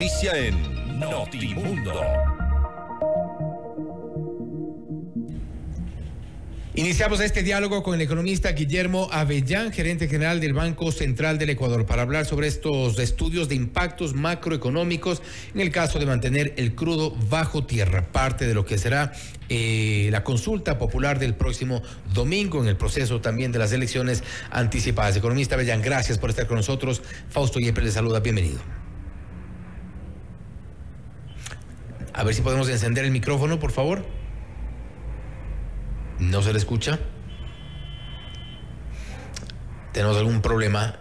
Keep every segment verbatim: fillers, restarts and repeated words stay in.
Noticia en Notimundo. Iniciamos este diálogo con el economista Guillermo Avellán, gerente general del Banco Central del Ecuador, para hablar sobre estos estudios de impactos macroeconómicos en el caso de mantener el crudo bajo tierra, parte de lo que será eh, la consulta popular del próximo domingo en el proceso también de las elecciones anticipadas. Economista Avellán, gracias por estar con nosotros. Fausto Yepes le saluda, bienvenido. A ver si podemos encender el micrófono, por favor. ¿No se le escucha? ¿Tenemos algún problema?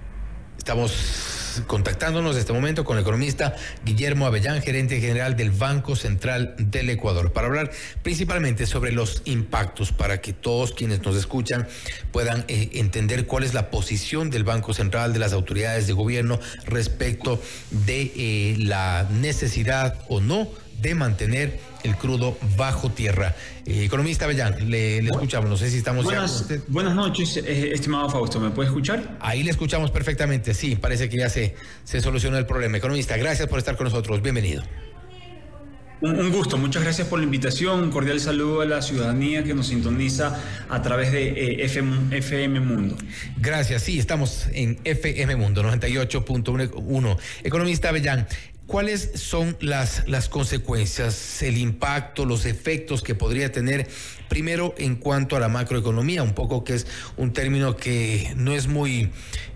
Estamos contactándonos en este momento con el economista Guillermo Avellán, gerente general del Banco Central del Ecuador, para hablar principalmente sobre los impactos, para que todos quienes nos escuchan puedan eh, entender cuál es la posición del Banco Central, de las autoridades de gobierno respecto de eh, la necesidad o no de mantener el crudo bajo tierra. Eh, economista Avellán, le, le escuchamos, no sé si estamos buenas, ya con usted. Buenas noches, eh, estimado Fausto, ¿me puede escuchar? Ahí le escuchamos perfectamente, sí, parece que ya se, se solucionó el problema. Economista, gracias por estar con nosotros, bienvenido. Un, un gusto, muchas gracias por la invitación, un cordial saludo a la ciudadanía que nos sintoniza a través de eh, F M Mundo. Gracias, sí, estamos en F M Mundo noventa y ocho punto uno. Economista Avellán, ¿cuáles son las, las consecuencias, el impacto, los efectos que podría tener, primero en cuanto a la macroeconomía, un poco que es un término que no es muy,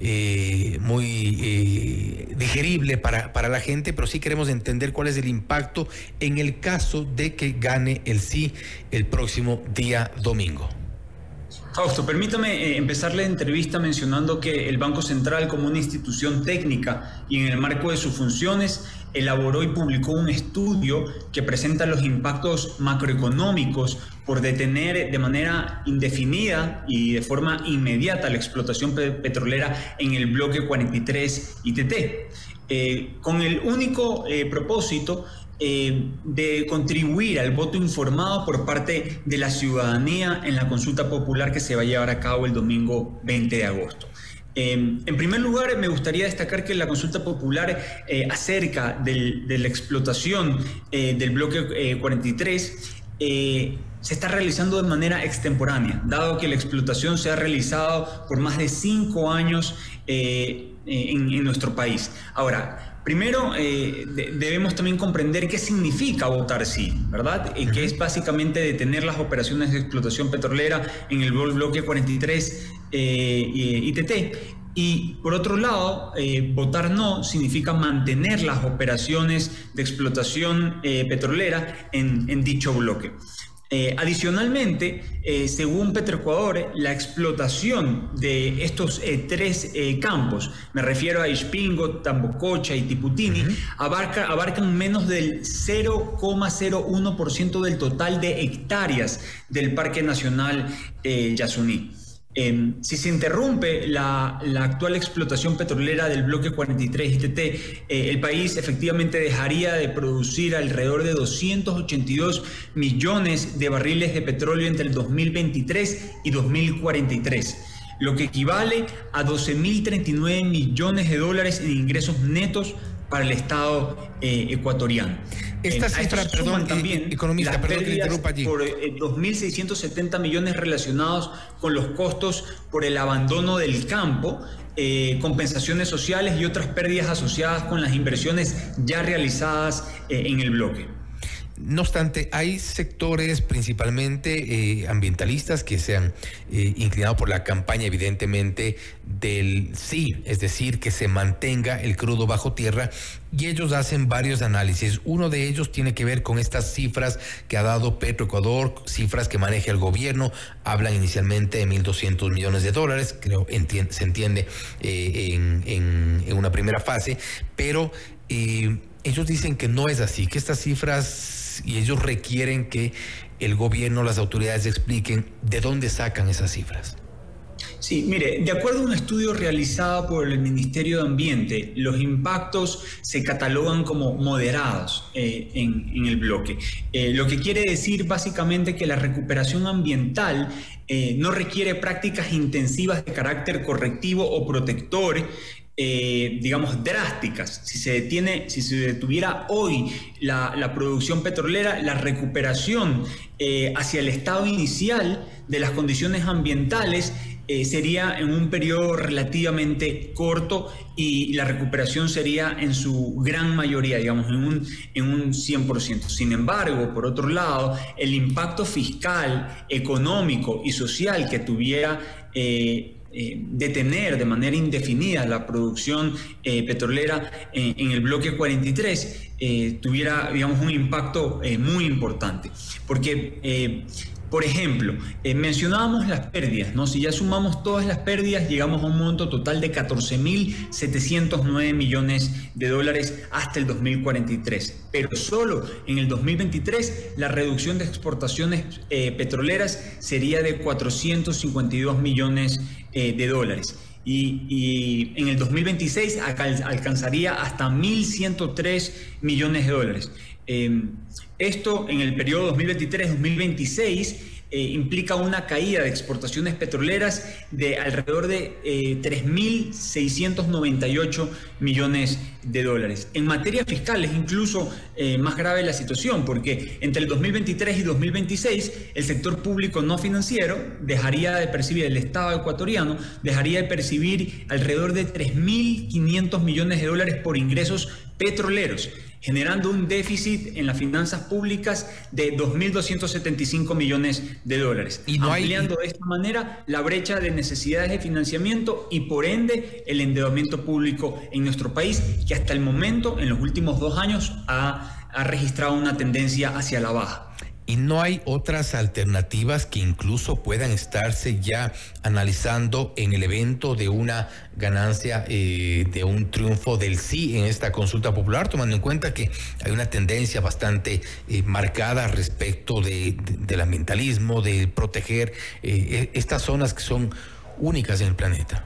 eh, muy eh, digerible para, para la gente, pero sí queremos entender cuál es el impacto en el caso de que gane el sí el próximo día domingo? Fausto, permítame eh, empezar la entrevista mencionando que el Banco Central, como una institución técnica y en el marco de sus funciones, elaboró y publicó un estudio que presenta los impactos macroeconómicos por detener de manera indefinida y de forma inmediata la explotación pe- petrolera en el bloque cuarenta y tres I T T, eh, con el único eh, propósito Eh, de contribuir al voto informado por parte de la ciudadanía en la consulta popular que se va a llevar a cabo el domingo veinte de agosto. Eh, en primer lugar, me gustaría destacar que la consulta popular eh, acerca del, de la explotación eh, del bloque eh, cuarenta y tres eh, se está realizando de manera extemporánea, dado que la explotación se ha realizado por más de cinco años eh, en, en nuestro país. Ahora, primero, eh, de, debemos también comprender qué significa votar sí, ¿verdad? Eh, que es básicamente detener las operaciones de explotación petrolera en el bloque cuarenta y tres eh, I T T. Y por otro lado, eh, votar no significa mantener las operaciones de explotación eh, petrolera en, en dicho bloque. Eh, adicionalmente, eh, según Petroecuador, la explotación de estos eh, tres eh, campos, me refiero a Ixpingo, Tambococha y Tiputini, uh-huh. abarca, abarcan menos del cero coma cero uno por ciento del total de hectáreas del Parque Nacional eh, Yasuní. Eh, si se interrumpe la, la actual explotación petrolera del bloque cuarenta y tres I T T, eh, el país efectivamente dejaría de producir alrededor de doscientos ochenta y dos millones de barriles de petróleo entre el dos mil veintitrés y dos mil cuarenta y tres, lo que equivale a doce mil treinta y nueve millones de dólares en ingresos netos para el Estado eh, ecuatoriano. Esta eh, cifra, perdón, también eh, economista, las perdón que le interrumpa allí. Por eh, dos mil seiscientos setenta millones relacionados con los costos por el abandono del campo, eh, compensaciones sociales y otras pérdidas asociadas con las inversiones ya realizadas eh, en el bloque. No obstante, hay sectores principalmente eh, ambientalistas que se han eh, inclinado por la campaña, evidentemente, del sí, es decir, que se mantenga el crudo bajo tierra, y ellos hacen varios análisis. Uno de ellos tiene que ver con estas cifras que ha dado Petroecuador, cifras que maneja el gobierno. Hablan inicialmente de mil doscientos millones de dólares, creo enti- se entiende eh, en, en, en una primera fase, pero eh, ellos dicen que no es así, que estas cifras, y ellos requieren que el gobierno, las autoridades expliquen de dónde sacan esas cifras. Sí, mire, de acuerdo a un estudio realizado por el Ministerio de Ambiente, los impactos se catalogan como moderados eh, en, en el bloque, eh, lo que quiere decir básicamente que la recuperación ambiental eh, no requiere prácticas intensivas de carácter correctivo o protector, eh, digamos, drásticas. Si se detiene, si se detuviera hoy la, la producción petrolera, la recuperación eh, hacia el estado inicial de las condiciones ambientales Eh, sería en un periodo relativamente corto y la recuperación sería en su gran mayoría, digamos, en un, en un cien por ciento. Sin embargo, por otro lado, el impacto fiscal, económico y social que tuviera eh, eh, detener de manera indefinida la producción eh, petrolera en, en el bloque cuarenta y tres eh, tuviera, digamos, un impacto eh, muy importante. Porque... Eh, Por ejemplo, eh, mencionábamos las pérdidas, ¿no? Si ya sumamos todas las pérdidas, llegamos a un monto total de catorce mil setecientos nueve millones de dólares hasta el dos mil cuarenta y tres. Pero solo en el dos mil veintitrés la reducción de exportaciones eh, petroleras sería de cuatrocientos cincuenta y dos millones eh, de dólares. Y, y en el dos mil veintiséis alcanzaría hasta mil ciento tres millones de dólares. Eh, esto en el periodo dos mil veintitrés dos mil veintiséis eh, implica una caída de exportaciones petroleras de alrededor de eh, tres mil seiscientos noventa y ocho millones de dólares. En materia fiscal es incluso eh, más grave la situación, porque entre el dos mil veintitrés y dos mil veintiséis el sector público no financiero dejaría de percibir, el Estado ecuatoriano dejaría de percibir alrededor de tres mil quinientos millones de dólares por ingresos petroleros, generando un déficit en las finanzas públicas de dos mil doscientos setenta y cinco millones de dólares, y no ampliando hay... de esta manera la brecha de necesidades de financiamiento y por ende el endeudamiento público en nuestro país, que hasta el momento, en los últimos dos años, ha, ha registrado una tendencia hacia la baja. ¿Y no hay otras alternativas que incluso puedan estarse ya analizando en el evento de una ganancia, eh, de un triunfo del sí en esta consulta popular, tomando en cuenta que hay una tendencia bastante eh, marcada respecto de, de, del ambientalismo, de proteger eh, estas zonas que son únicas en el planeta?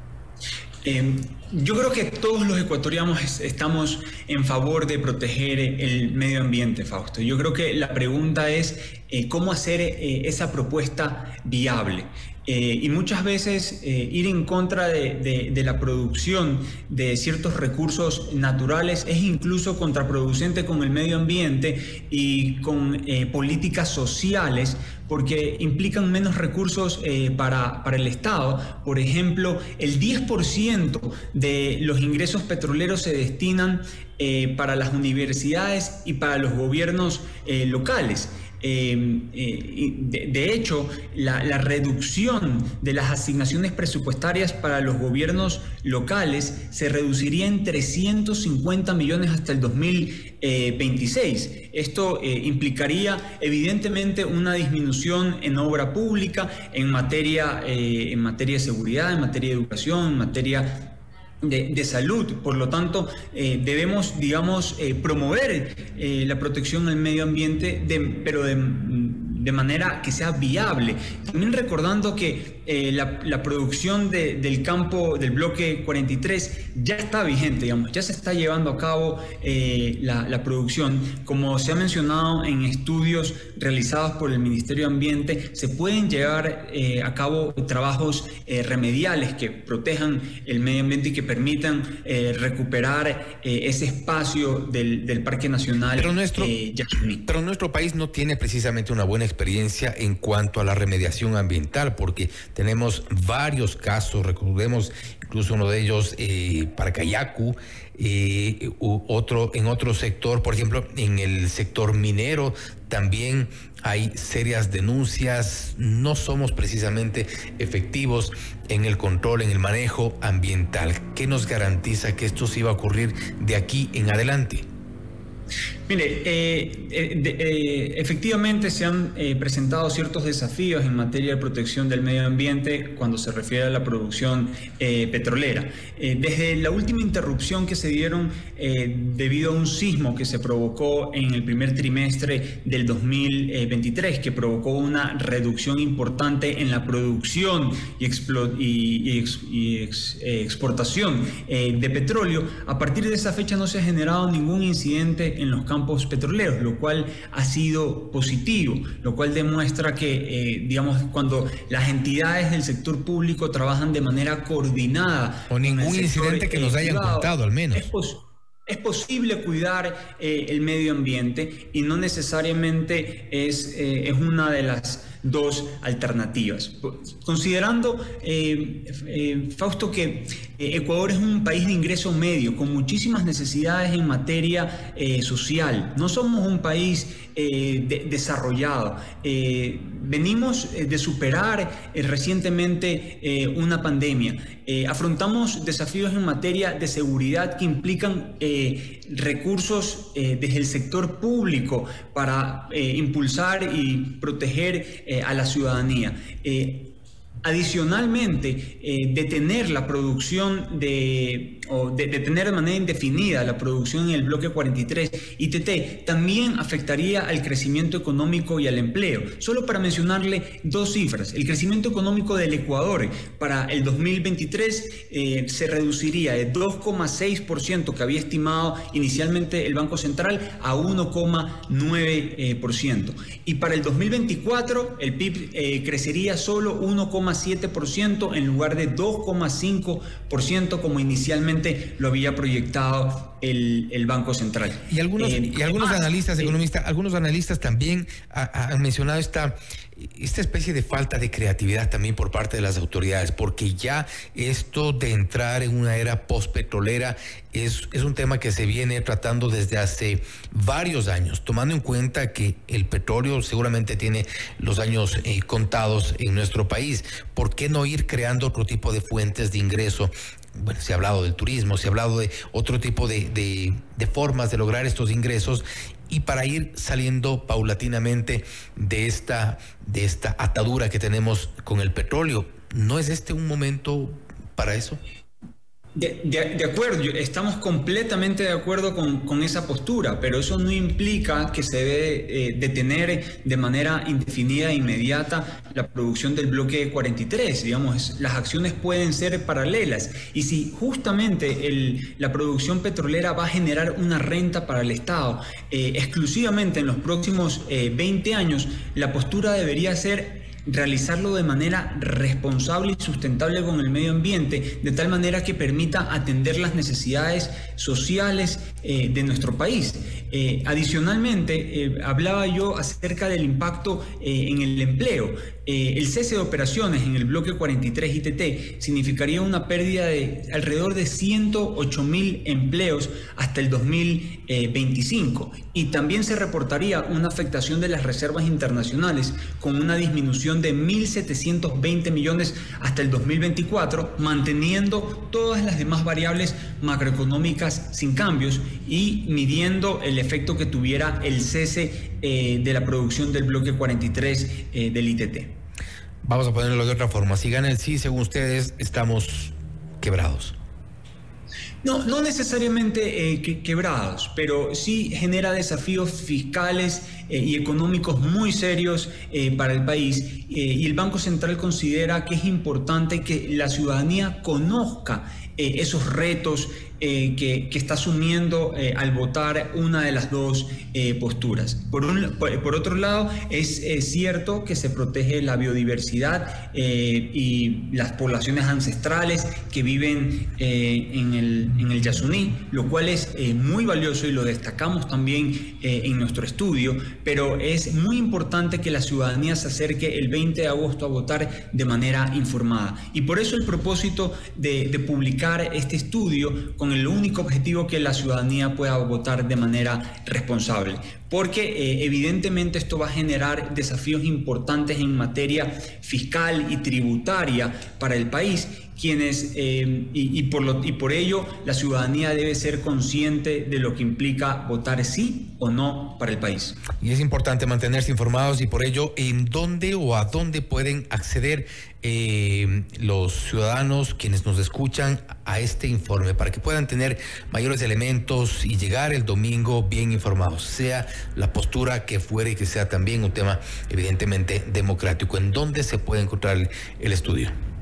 Eh, yo creo que todos los ecuatorianos estamos en favor de proteger el medio ambiente, Fausto. Yo creo que la pregunta es eh, cómo hacer eh, esa propuesta viable. Eh, y muchas veces eh, ir en contra de, de, de la producción de ciertos recursos naturales es incluso contraproducente con el medio ambiente y con eh, políticas sociales, porque implican menos recursos eh, para, para el Estado. Por ejemplo, el diez por ciento de los ingresos petroleros se destinan eh, para las universidades y para los gobiernos eh, locales. Eh, eh, de, de hecho, la, la reducción de las asignaciones presupuestarias para los gobiernos locales se reduciría en trescientos cincuenta millones hasta el dos mil veintiséis. Esto eh, implicaría evidentemente una disminución en obra pública, en materia, eh, en materia de seguridad, en materia de educación, en materia De, de salud. Por lo tanto, eh, debemos, digamos, eh, promover eh, la protección al medio ambiente, de, pero de, de manera que sea viable. También recordando que eh, la, la producción de, del campo del bloque cuarenta y tres ya está vigente, digamos, ya se está llevando a cabo eh, la, la producción. Como se ha mencionado en estudios realizados por el Ministerio de Ambiente, se pueden llevar eh, a cabo trabajos eh, remediales que protejan el medio ambiente y que permitan eh, recuperar eh, ese espacio del, del Parque Nacional. Pero nuestro, eh, Yasuní. pero nuestro país no tiene precisamente una buena experiencia en cuanto a la remediación ambiental, porque tenemos varios casos, recordemos incluso uno de ellos, eh, Parcayacu, eh, u otro en otro sector, por ejemplo, en el sector minero también hay serias denuncias. No somos precisamente efectivos en el control, en el manejo ambiental. ¿Qué nos garantiza que esto sí va a ocurrir de aquí en adelante? Mire, eh, eh, de, eh, efectivamente se han eh, presentado ciertos desafíos en materia de protección del medio ambiente cuando se refiere a la producción eh, petrolera. Eh, desde la última interrupción que se dieron eh, debido a un sismo que se provocó en el primer trimestre del dos mil veintitrés, que provocó una reducción importante en la producción y, y, y, ex y ex eh, exportación eh, de petróleo, a partir de esa fecha no se ha generado ningún incidente en los campos campos petroleros, lo cual ha sido positivo, lo cual demuestra que, eh, digamos, cuando las entidades del sector público trabajan de manera coordinada. O ningún incidente que nos hayan contado, al menos. Es posible. Es posible cuidar eh, el medio ambiente y no necesariamente es, eh, es una de las dos alternativas. Considerando, eh, eh, Fausto, que eh, Ecuador es un país de ingreso medio con muchísimas necesidades en materia eh, social. No somos un país eh, de, desarrollado. Eh, venimos de superar eh, recientemente eh, una pandemia. Eh, afrontamos desafíos en materia de seguridad que implican eh, recursos eh, desde el sector público para eh, impulsar y proteger eh, a la ciudadanía. Eh, Adicionalmente, eh, detener la producción de, o de, detener de manera indefinida la producción en el bloque cuarenta y tres I T T también afectaría al crecimiento económico y al empleo. Solo para mencionarle dos cifras, el crecimiento económico del Ecuador para el dos mil veintitrés eh, se reduciría de dos coma seis por ciento que había estimado inicialmente el Banco Central a uno coma nueve por ciento. Y para el dos mil veinticuatro el P I B eh, crecería solo uno coma siete por ciento en lugar de dos coma cinco por ciento como inicialmente lo había proyectado el, el Banco Central. Y algunos, eh, y algunos además, analistas, eh, economistas, algunos analistas también ha, han mencionado esta, esta especie de falta de creatividad también por parte de las autoridades, porque ya esto de entrar en una era postpetrolera es, es un tema que se viene tratando desde hace varios años, tomando en cuenta que el petróleo seguramente tiene los años eh, contados en nuestro país. ¿Por qué no ir creando otro tipo de fuentes de ingreso? Bueno, se ha hablado del turismo, se ha hablado de otro tipo de, de, de formas de lograr estos ingresos y para ir saliendo paulatinamente de esta, de esta atadura que tenemos con el petróleo. ¿No es este un momento para eso? De, de, de acuerdo, estamos completamente de acuerdo con, con esa postura, pero eso no implica que se debe eh, detener de manera indefinida e inmediata la producción del bloque cuarenta y tres. Digamos, las acciones pueden ser paralelas y si justamente el, la producción petrolera va a generar una renta para el Estado eh, exclusivamente en los próximos eh, veinte años, la postura debería ser realizarlo de manera responsable y sustentable con el medio ambiente, de tal manera que permita atender las necesidades sociales eh, de nuestro país. Eh, adicionalmente, eh, hablaba yo acerca del impacto eh, en el empleo. Eh, el cese de operaciones en el bloque cuarenta y tres I T T significaría una pérdida de alrededor de ciento ocho mil empleos hasta el dos mil veinticinco y también se reportaría una afectación de las reservas internacionales con una disminución de mil setecientos veinte millones hasta el dos mil veinticuatro, manteniendo todas las demás variables macroeconómicas sin cambios y midiendo el efecto que tuviera el cese eh, de la producción del bloque cuarenta y tres eh, del I T T. Vamos a ponerlo de otra forma. Si gana el sí, según ustedes, estamos quebrados. No, no necesariamente eh, que, quebrados, pero sí genera desafíos fiscales eh, y económicos muy serios eh, para el país eh, y el Banco Central considera que es importante que la ciudadanía conozca eh, esos retos eh, que, que está asumiendo eh, al votar una de las dos eh, posturas. Por, un, por, por otro lado, es eh, cierto que se protege la biodiversidad eh, y las poblaciones ancestrales que viven eh, en el, en el Yasuní, lo cual es eh, muy valioso y lo destacamos también eh, en nuestro estudio, pero es muy importante que la ciudadanía se acerque el veinte de agosto a votar de manera informada. Y por eso el propósito de, de publicar este estudio con el único objetivo que la ciudadanía pueda votar de manera responsable, porque eh, evidentemente esto va a generar desafíos importantes en materia fiscal y tributaria para el país, quienes eh, y, y, por lo, y por ello la ciudadanía debe ser consciente de lo que implica votar sí o no para el país. Y es importante mantenerse informados y por ello, ¿en dónde o a dónde pueden acceder eh, los ciudadanos quienes nos escuchan a este informe para que puedan tener mayores elementos y llegar el domingo bien informados, sea la postura que fuere y que sea también un tema evidentemente democrático? ¿En dónde se puede encontrar el, el estudio?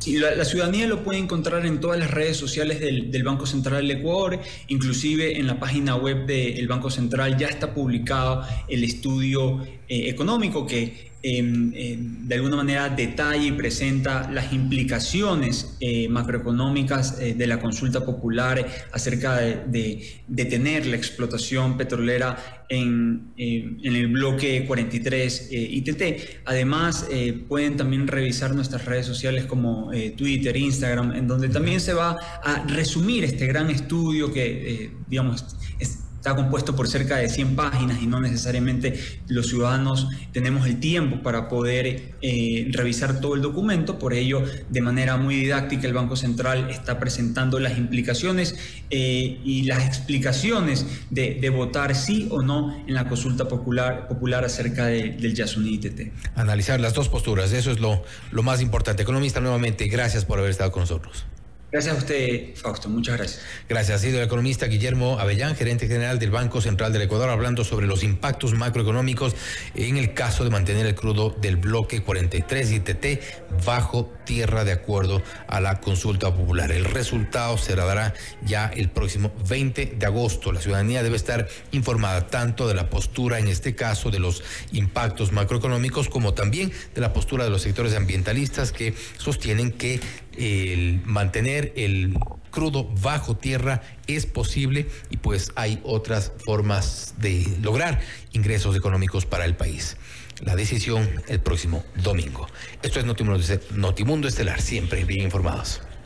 Sí, la, la ciudadanía lo puede encontrar en todas las redes sociales del, del Banco Central del Ecuador, inclusive en la página web del Banco Central ya está publicado el estudio eh, económico que eh, eh, de alguna manera detalla y presenta las implicaciones eh, macroeconómicas eh, de la consulta popular acerca de, de detener la explotación petrolera en, eh, en el bloque cuarenta y tres eh, I T T. Además, eh, pueden también revisar nuestras redes sociales como eh, Twitter, Instagram, en donde también se va a resumir este gran estudio que, eh, digamos, es, está compuesto por cerca de cien páginas y no necesariamente los ciudadanos tenemos el tiempo para poder eh, revisar todo el documento. Por ello, de manera muy didáctica, el Banco Central está presentando las implicaciones eh, y las explicaciones de, de votar sí o no en la consulta popular, popular acerca de, del Yasuní I T T. Analizar las dos posturas, eso es lo, lo más importante. Economista, nuevamente, gracias por haber estado con nosotros. Gracias a usted, Fausto. Muchas gracias. Gracias. Ha sido el economista Guillermo Avellán, gerente general del Banco Central del Ecuador, hablando sobre los impactos macroeconómicos en el caso de mantener el crudo del bloque cuarenta y tres I T T bajo tierra de acuerdo a la consulta popular. El resultado se dará ya el próximo veinte de agosto. La ciudadanía debe estar informada tanto de la postura, en este caso, de los impactos macroeconómicos, como también de la postura de los sectores ambientalistas que sostienen que el mantener el crudo bajo tierra es posible y pues hay otras formas de lograr ingresos económicos para el país. La decisión el próximo domingo. Esto es Notimundo, Notimundo Estelar, siempre bien informados.